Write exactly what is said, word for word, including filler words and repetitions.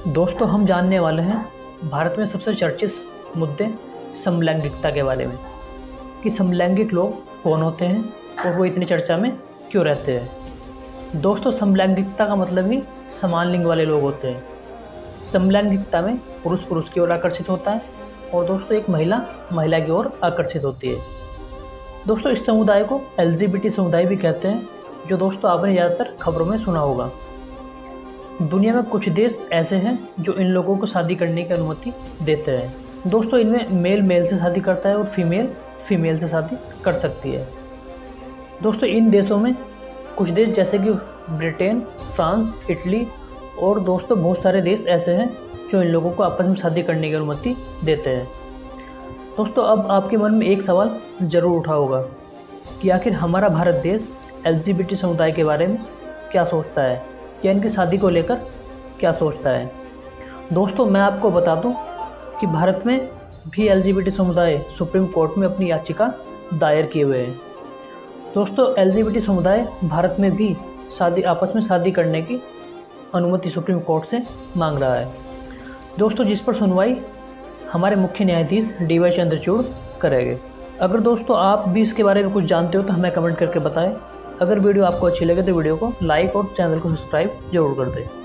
दोस्तों हम जानने वाले हैं भारत में सबसे चर्चित मुद्दे समलैंगिकता के बारे में कि समलैंगिक लोग कौन होते हैं और वो इतनी चर्चा में क्यों रहते हैं। दोस्तों समलैंगिकता का मतलब ही समान लिंग वाले लोग होते हैं। समलैंगिकता में पुरुष पुरुष की ओर आकर्षित होता है और दोस्तों एक महिला महिला की ओर आकर्षित होती है। दोस्तों इस समुदाय को एल जी बी टी समुदाय भी कहते हैं, जो दोस्तों आपने ज़्यादातर खबरों में सुना होगा। दुनिया में कुछ देश ऐसे हैं जो इन लोगों को शादी करने की अनुमति देते हैं। दोस्तों इनमें मेल मेल से शादी करता है और फीमेल फीमेल से शादी कर सकती है। दोस्तों इन देशों में कुछ देश जैसे कि ब्रिटेन, फ्रांस, इटली और दोस्तों बहुत सारे देश ऐसे हैं जो इन लोगों को आपस में शादी करने की अनुमति देते हैं। दोस्तों अब आपके मन में एक सवाल ज़रूर उठा होगा कि आखिर हमारा भारत देश एल जी बी टी समुदाय के बारे में क्या सोचता है या इनकी शादी को लेकर क्या सोचता है। दोस्तों मैं आपको बता दूं कि भारत में भी एल जी बी टी समुदाय सुप्रीम कोर्ट में अपनी याचिका दायर किए हुए हैं। दोस्तों एल जी बी टी समुदाय भारत में भी शादी आपस में शादी करने की अनुमति सुप्रीम कोर्ट से मांग रहा है। दोस्तों जिस पर सुनवाई हमारे मुख्य न्यायाधीश डी वाई चंद्रचूड़ करेंगे। अगर दोस्तों आप भी इसके बारे में कुछ जानते हो तो हमें कमेंट करके बताएं। अगर वीडियो आपको अच्छी लगे तो वीडियो को लाइक और चैनल को सब्सक्राइब जरूर कर दें।